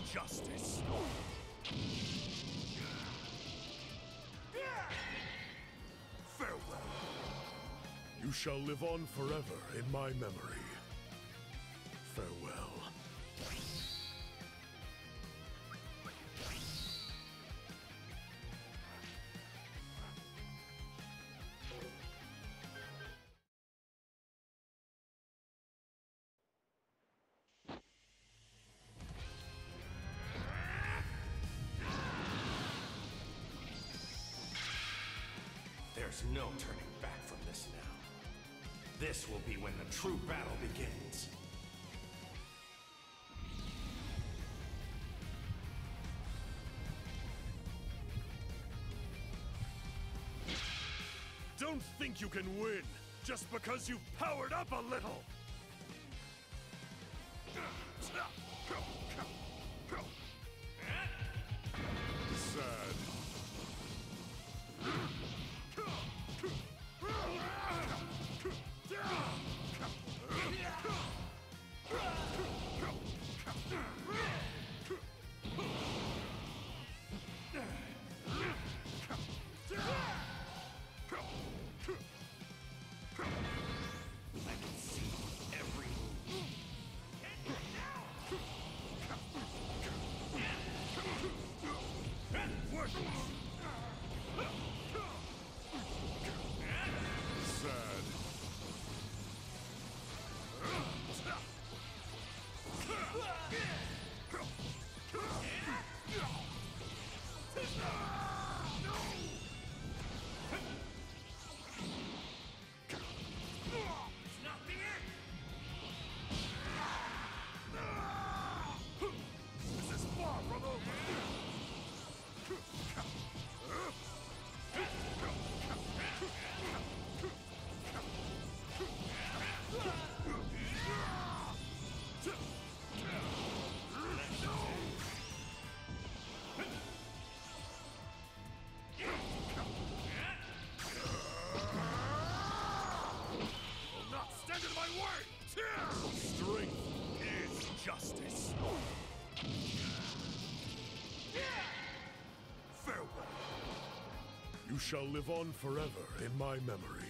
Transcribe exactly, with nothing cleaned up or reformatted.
justice. Farewell. You shall live on forever in my memory. Farewell. There's no turning back from this now. This will be when the true battle begins. Don't think you can win just because you've powered up a little! Sad. I can see every move. Sad. It's not the end! This is far from over! Will not stand in my way! Strength is justice! Farewell! You shall live on forever in my memory.